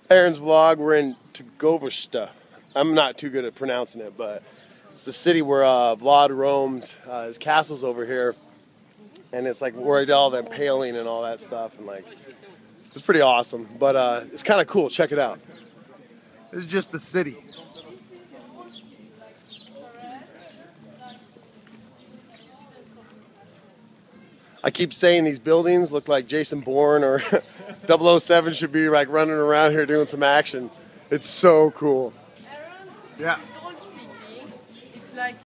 Aaron's vlog. We're in Targoviste. I'm not too good at pronouncing it, but it's the city where Vlad roamed. His castle's over here, and it's like where he did all the impaling and all that stuff, and like it's pretty awesome. But it's kind of cool. Check it out. This is just the city. I keep saying these buildings look like Jason Bourne or 007 should be like running around here doing some action. It's so cool. Aaron, Yeah. it's old city. It's like